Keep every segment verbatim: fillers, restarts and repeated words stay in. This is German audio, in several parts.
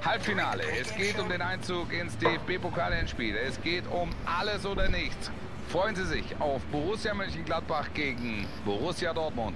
Halbfinale. Es geht um den Einzug ins D F B-Pokal-Endspiel. Es geht um alles oder nichts. Freuen Sie sich auf Borussia Mönchengladbach gegen Borussia Dortmund.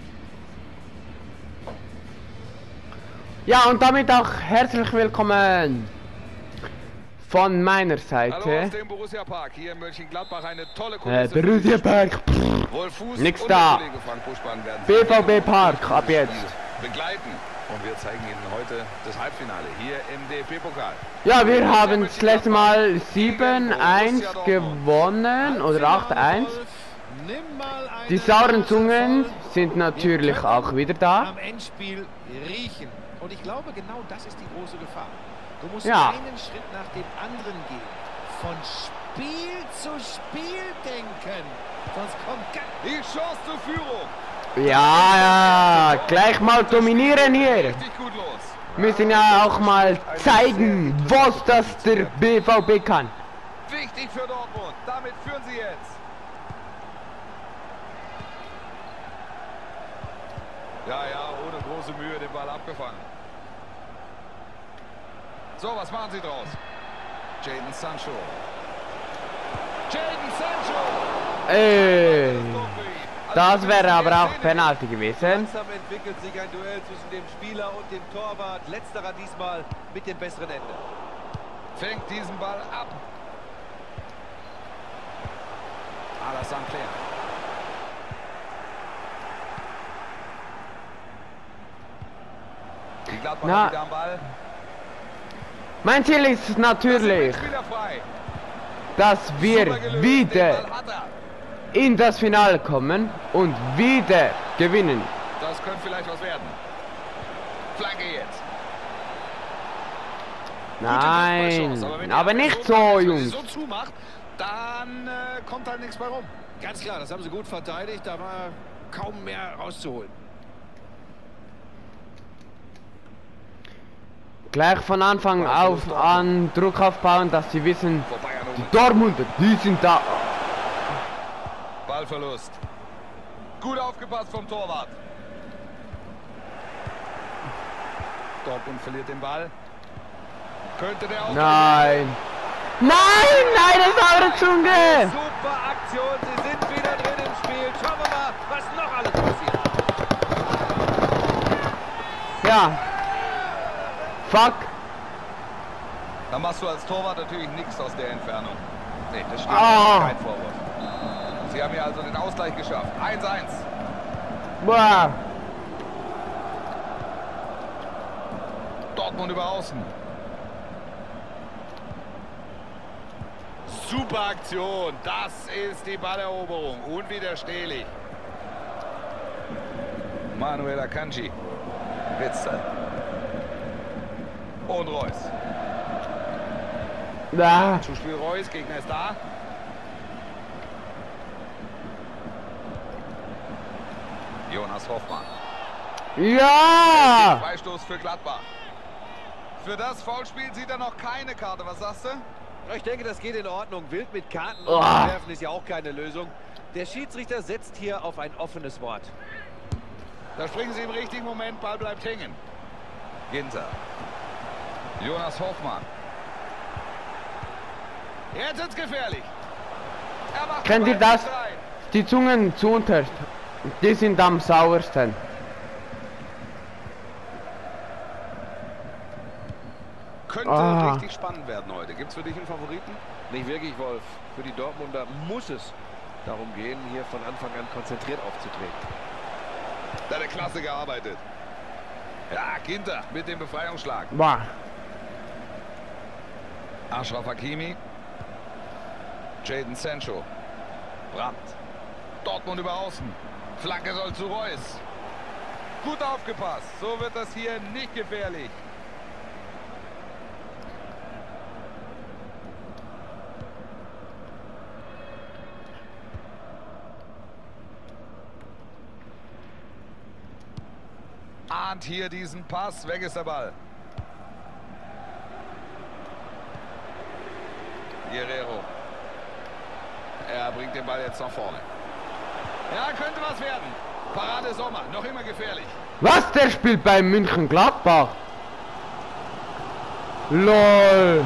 Ja, und damit auch herzlich willkommen von meiner Seite. Hallo aus dem Borussia Park. Hier in Mönchengladbach eine tolle Äh, Kulisse. Borussia Park. Wolf Fuß Nix und da. der Kollege Frank Buschmann werden B V B Park ab jetzt. begleiten. Und wir zeigen Ihnen heute das Halbfinale hier im D F B-Pokal. Ja, wir haben das letzte Mal sieben eins gewonnen oder acht eins. Die sauren Zungen sind natürlich auch wieder da. Am Endspiel riechen. Und ich glaube, genau das ist die große Gefahr. Du musst Ja. einen Schritt nach dem anderen gehen. Von Spiel zu Spiel denken. Sonst kommt gar Die Chance zur Führung. Ja, ja, gleich mal dominieren hier. Richtig gut los. Müssen ja auch mal zeigen, was das der B V B kann. Wichtig für Dortmund. Damit führen sie jetzt. Ja, ja, ohne große Mühe den Ball abgefangen. So, was machen sie draus? Jadon Sancho. Jadon Sancho! Ey, das wäre aber auch Penalty gewesen. Langsam entwickelt sich ein Duell zwischen dem Spieler und dem Torwart. Letzterer diesmal mit dem besseren Ende. Fängt diesen Ball ab. Alassane Player. Die Gladbacher Na. wieder am Ball. Mein Ziel ist natürlich, Spieler frei. dass wir Super gelöst. Den wieder Ball hat er. in das Finale kommen und wieder gewinnen. Das könnte vielleicht was werden. Flanke jetzt. Nein, Aber, wenn die aber Abwehr nicht so so, macht, wenn sie Jungs. so zumacht, dann äh, kommt halt nichts bei rum. Ganz klar, das haben sie gut verteidigt. Da war kaum mehr rauszuholen. Gleich von Anfang auf an Druck aufbauen, dass sie wissen, Vorbei an die Omen. Dortmunder, die sind da. Ballverlust. Gut aufgepasst vom Torwart. Dortmund verliert den Ball. Könnte der auch. Nein. Nein, nein, das saure Zunge. Super Aktion, sie sind wieder drin im Spiel. Schauen wir mal, was noch alles passiert. Ja. Fuck. Da machst du als Torwart natürlich nichts aus der Entfernung. Nee, das steht Ah. kein Vorwurf. Sie haben hier also den Ausgleich geschafft. eins eins. Boah. Dortmund über außen. Super Aktion. Das ist die Balleroberung. Unwiderstehlich. Manuel Akanji. Witzel. Und Reus. Da. Zuspiel Reus. Gegner ist da. Jonas Hoffmann. Ja. Freistoß für Gladbach. Für das Foulspiel sieht er noch keine Karte. Was sagst du? Ich denke, das geht in Ordnung. Wild mit Karten Oh. werfen ist ja auch keine Lösung. Der Schiedsrichter setzt hier auf ein offenes Wort. Da springen sie im richtigen Moment. Ball bleibt hängen. Ginter. Jonas Hoffmann. Jetzt ist gefährlich. Er macht Kennt ihr den Ball das? nicht rein. Die Zungen zu unterst. Die sind am sauersten. Könnte Ah. richtig spannend werden heute. Gibt es für dich einen Favoriten? Nicht wirklich, Wolf. Für die Dortmunder muss es darum gehen, hier von Anfang an konzentriert aufzutreten. Da hat er klasse gearbeitet. Ja, Ginter mit dem Befreiungsschlag. Boah. Achraf Hakimi. Jadon Sancho. Brandt. Dortmund über außen. Flanke soll zu Reus. Gut aufgepasst. So wird das hier nicht gefährlich. Ahnt hier diesen Pass. Weg ist der Ball. Guerrero. Er bringt den Ball jetzt nach vorne. Ja, könnte was werden. Parade Sommer, noch immer gefährlich. Was, der spielt bei München Gladbach? LOL.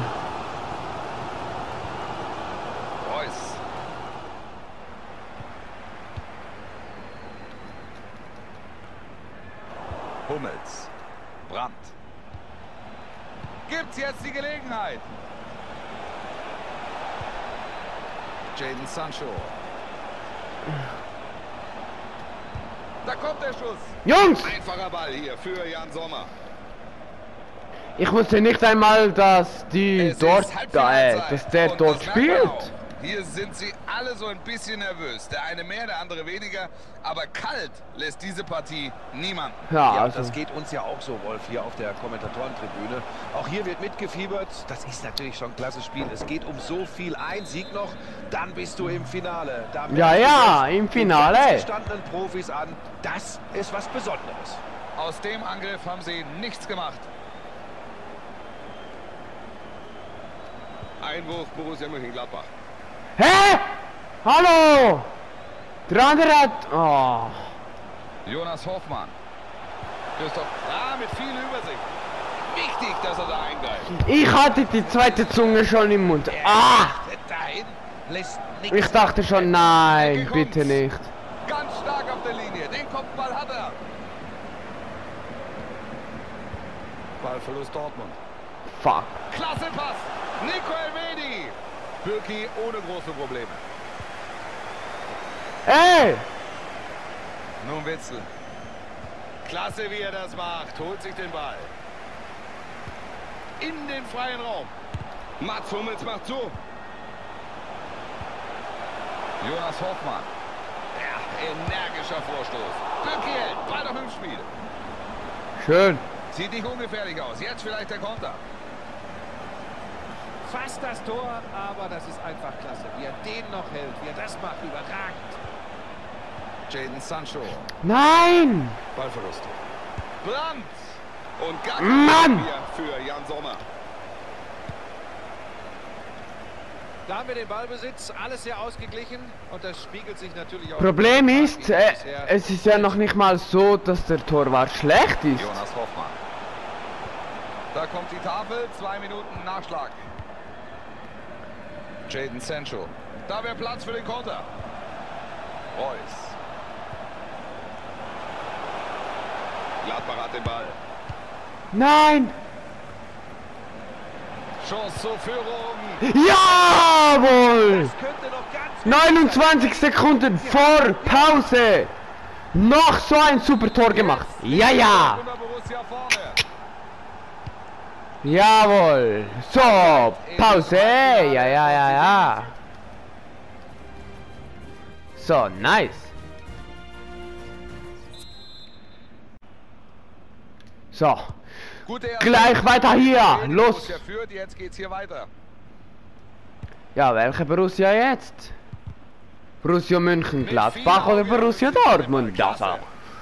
Reus. Hummels. Brandt. Gibt's jetzt die Gelegenheit? Jadon Sancho. Da kommt der Schuss. Jungs! Einfacher Ball hier für Jan Sommer. Ich wusste nicht einmal, dass die Es dort, ist da, äh, Halbfinalzeit. dass der Und dort das merkt man spielt. auch. Hier sind sie alle so ein bisschen nervös. Der eine mehr, der andere weniger. Aber kalt lässt diese Partie niemanden. Ja, Ja, also. das geht uns ja auch so, Wolf, hier auf der Kommentatorentribüne. Auch hier wird mitgefiebert. Das ist natürlich schon ein klasse Spiel. Es geht um so viel. Ein Sieg noch, dann bist du im Finale. Da Ja, merkst du ja, selbst im die Finale. ganz gestandenen Profis an. Das ist was Besonderes. Aus dem Angriff haben sie nichts gemacht. Einwurf Borussia Mönchengladbach. Hä? Hallo! Der andere hat... Oh. Jonas Hoffmann. Christoph. Ah, mit viel Übersicht. Wichtig, dass er da eingreift. Ich hatte die zweite Zunge schon im Mund. Ah! Dahin lässt nichts. Ich dachte schon, nein, Ecke bitte kommt's. nicht. Ganz stark auf der Linie. Den Kopfball hat er. Ballverlust Dortmund. Fuck. Klasse Pass. Nico Elvedi. Birki ohne große Probleme. Ey! Nun Witzel. Klasse, wie er das macht. Holt sich den Ball. In den freien Raum. Mats Hummels macht zu. Jonas Hoffmann. Ja, energischer Vorstoß. Birki hält. Ball noch im Spiel. Schön. Sieht nicht ungefährlich aus. Jetzt vielleicht der Konter. Fast das Tor, aber das ist einfach klasse. Wie er den noch hält, wie er das macht, überragend. Jadon Sancho. Nein! Ballverlust. Brandt. Und gar Mann! kein für Jan Sommer. Da haben wir den Ballbesitz, alles sehr ausgeglichen und das spiegelt sich natürlich auch... Problem ist, äh, bisher. es ist ja noch nicht mal so, dass der Torwart schlecht ist. Jonas Hoffmann. Da kommt die Tafel. Zwei Minuten Nachschlag. Jadon Sancho. Da wäre Platz für den Konter. Reus. Gladbach hat den Ball. Nein! Chance zur Führung. Jawohl! Das könnte noch ganz... neunundzwanzig Sekunden vor Pause. Noch so ein super Tor gemacht. Ja, ja. Über Borussia vorne. Jawohl. So, Pause. Ja, ja, ja, ja. So, nice. So, Gute erste gleich weiter hier. Los. Borussia führt, jetzt geht's hier weiter. Ja, welche Borussia jetzt? Borussia Mönchengladbach oder Borussia Dortmund? Das auch.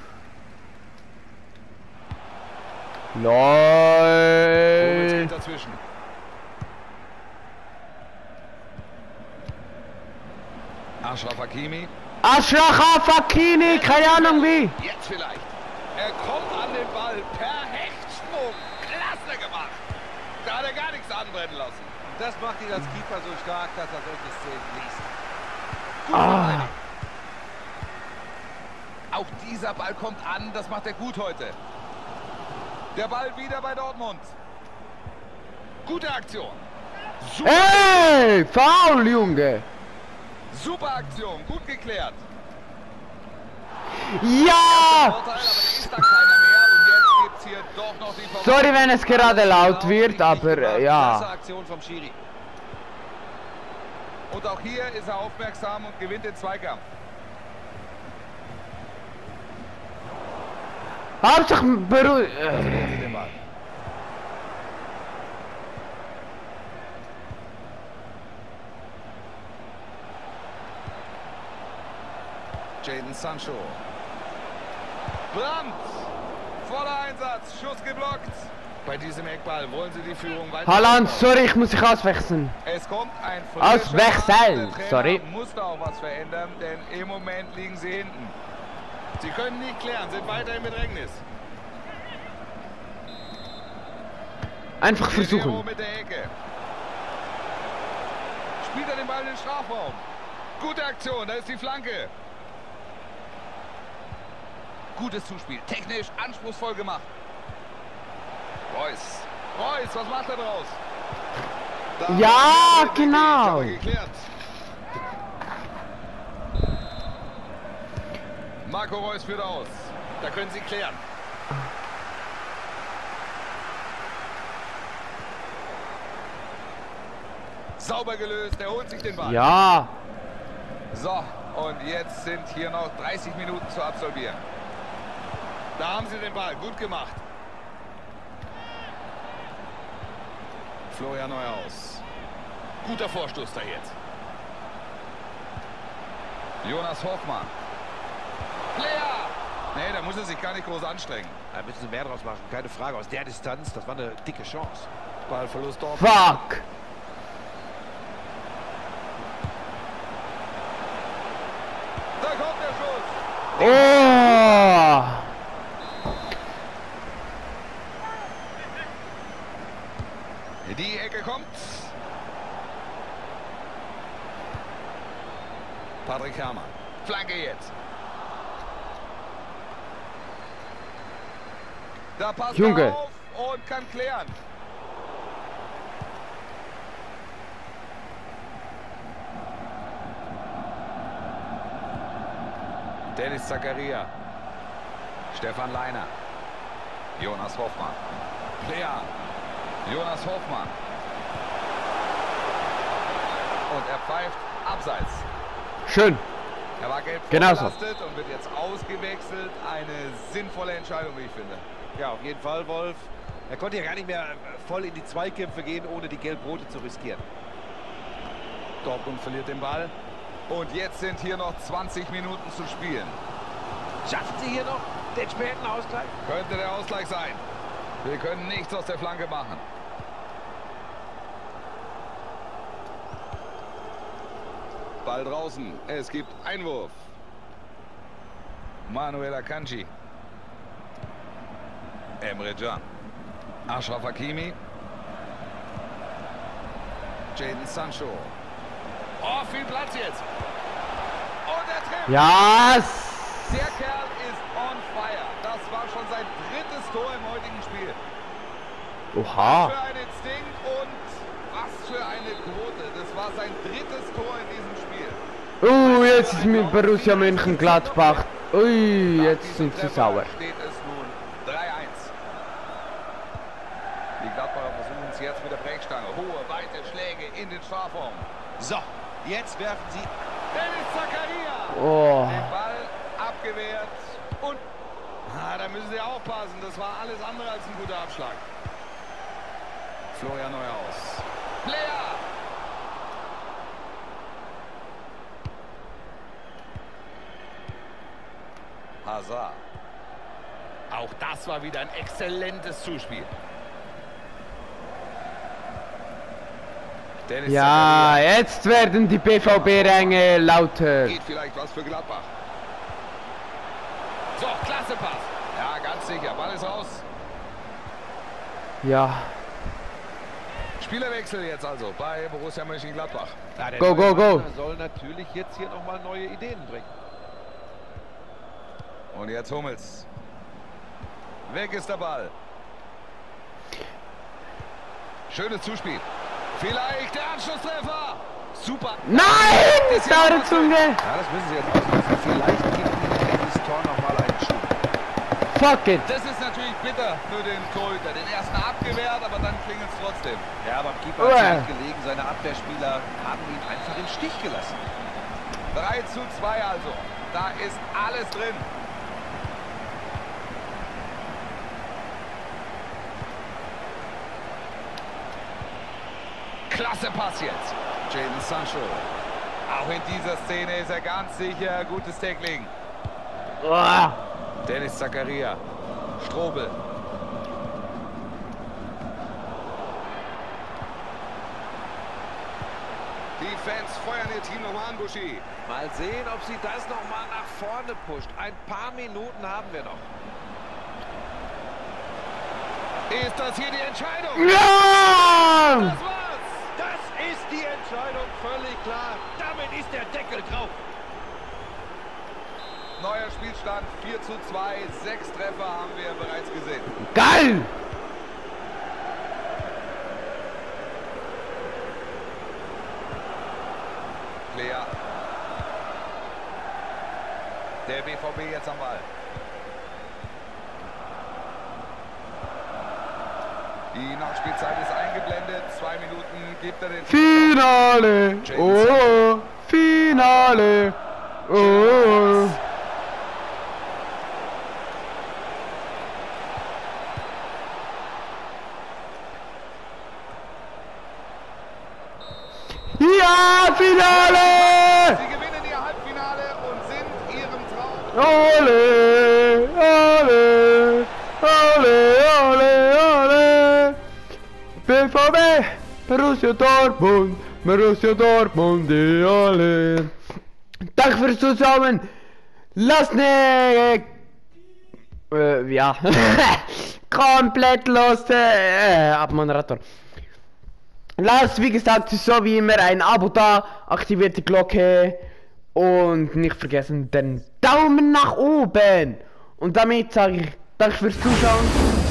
Hummels LOL. geht dazwischen. Achraf Hakimi. Ashraf Hakimi, keine Ahnung wie. Jetzt vielleicht. Er kommt an den Ball per Hechtsprung. Klasse gemacht. Da hat er gar nichts anbrennen lassen. Das macht ihn als Keeper so stark, dass er solche Szenen liest. Ah. Auch dieser Ball kommt an, das macht er gut heute. Der Ball wieder bei Dortmund. Gute Aktion. Super, Ey, faul, Junge. super Aktion, gut geklärt. Ja! Vorteil, aber der ist da keiner mehr. Und jetzt gibt's hier doch noch die Verwandlung. Sorry, wenn es gerade laut wird, aber äh, Klasse ja. Aktion vom Schiri. Und auch hier ist er aufmerksam und gewinnt den Zweikampf. Hauptsache beru... Äh. Den Ball. Jadon Sancho. Brandt. Voller Einsatz. Schuss geblockt. Bei diesem Eckball wollen sie die Führung weiter. Haaland, sorry, ich muss dich auswechseln. Es kommt ein Auswechseln, Der Trainer sorry. muss da auch was verändern, denn im Moment liegen sie hinten. Sie können nicht klären, sind weiter im Bedrängnis. Einfach versuchen. Mit der Ecke. Spielt er den Ball in den Strafraum. Gute Aktion, da ist die Flanke. Gutes Zuspiel, technisch anspruchsvoll gemacht. Reus. Reus, was macht er draus? Da ja, genau. Marco Reus führt aus. Da können sie klären. Sauber gelöst, er holt sich den Ball. Ja. So, und jetzt sind hier noch dreißig Minuten zu absolvieren. Da haben sie den Ball, gut gemacht. Florian Neuhaus. Guter Vorstoß da jetzt. Jonas Hoffmann. Player! Nee, da muss er sich gar nicht groß anstrengen. Da müssen sie mehr draus machen, keine Frage. Aus der Distanz, das war eine dicke Chance. Ballverlust dort. Fuck! Da kommt der Schuss! Oh! Die Ecke kommt. Patrick Herrmann. Flanke jetzt. Da passt Junge. er auf und kann klären. Dennis Zakaria. Stefan Leiner. Jonas Hoffmann. Player. Jonas Hoffmann. Und er pfeift abseits. Schön. Er war gelb Genauso. vorbelastet und wird jetzt ausgewechselt. Eine sinnvolle Entscheidung, wie ich finde. Ja, auf jeden Fall, Wolf. Er konnte ja gar nicht mehr voll in die Zweikämpfe gehen, ohne die Gelb-Rote zu riskieren. Dortmund verliert den Ball. Und jetzt sind hier noch zwanzig Minuten zu spielen. Schaffen sie hier noch den späten Ausgleich? Könnte der Ausgleich sein. Wir können nichts aus der Flanke machen. Ball draußen. Es gibt Einwurf. Manuel Akanji. Emre Can. Achraf Hakimi. Jadon Sancho. Oh, viel Platz jetzt. Und er trifft. Ja. Der Kerl ist on fire. Das war schon sein drittes Tor im heutigen Spiel. Oha. Was für ein Instinkt und was für eine Quote. Das war sein drittes Tor in diesem Spiel. Uh, jetzt ist mit Borussia Mönchengladbach. Ui, jetzt sind sie sauer. Steht es nun drei eins. Die Gladbacher versuchen es jetzt mit der Brechstange. Hohe, weite Schläge in den Strafraum. So, jetzt werfen sie. Dennis Zakaria. Oh. Den Ball abgewehrt. Und ah, da müssen sie aufpassen. Das war alles andere als ein guter Abschlag. Florian Neuhaus. Player. Hazard. Auch das war wieder ein exzellentes Zuspiel. Dennis Ja, Zakaria. jetzt werden die B V B-Ränge lauter. Geht vielleicht was für Gladbach. So, klasse Pass. Ja, ganz sicher. Ball ist raus. Ja. Spielerwechsel jetzt also bei Borussia Mönchengladbach. Ja, der Go, neue go, go. Trainer soll natürlich jetzt hier nochmal neue Ideen bringen. Und jetzt Hummels. Weg ist der Ball. Schönes Zuspiel. Vielleicht der Anschlusstreffer. Super. Nein, die saure Zunge. Ja, das müssen sie jetzt ausnutzen. Vielleicht gibt ihnen dieses Tor nochmal einen Schub. Fuck it. Das ist natürlich bitter für den Torhüter. Den ersten abgewehrt, aber dann klingelt es trotzdem. Ja, beim Keeper hat es nicht gelegen. Seine Abwehrspieler haben ihn einfach im Stich gelassen. drei zu zwei also. Da ist alles drin. Klasse Pass jetzt. Jadon Sancho. Auch in dieser Szene ist er ganz sicher. Gutes Tackling. Oh. Dennis Zakaria. Strobel. Die Fans feuern ihr Team nochmal an, Buschi. Mal sehen, ob sie das nochmal nach vorne pusht. Ein paar Minuten haben wir noch. Ist das hier die Entscheidung? Ja! Das war's. Das ist die Entscheidung, völlig klar. Damit ist der Deckel drauf. Neuer Spielstand vier zu zwei. Sechs Treffer haben wir bereits gesehen. Geil! Player. Der B V B jetzt am Ball. Die Nachspielzeit ist eingeblendet. Zwei Minuten gibt er den Finale! Oh, Finale! Oh! Ja, Finale! Sie gewinnen ihr Halbfinale und sind ihrem Traum. Ole, ole, ole, ole, ole. B V B, Borussia Dortmund, Borussia Dortmund, die alle. Danke fürs Zuschauen. Lasst ne... Äh, ja. Komplett los, äh, Abmoderator. Lasst, wie gesagt, so wie immer ein Abo da, aktiviert die Glocke und nicht vergessen den Daumen nach oben. Und damit sage ich danke fürs Zuschauen.